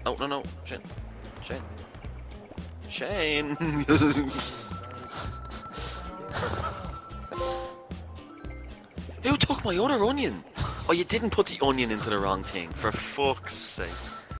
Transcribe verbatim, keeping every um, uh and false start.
Oh, no, no. Shane. Shane. Shane! Who took my other onion? Oh, you didn't put the onion into the wrong thing. For fuck's sake.